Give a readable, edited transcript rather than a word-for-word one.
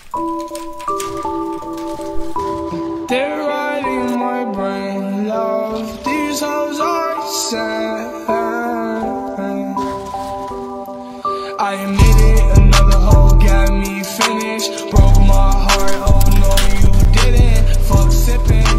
They're riding my brain, love. These hoes are sad. I admit it, another hoe got me finished. Broke my heart, oh no you didn't. Fuck sipping.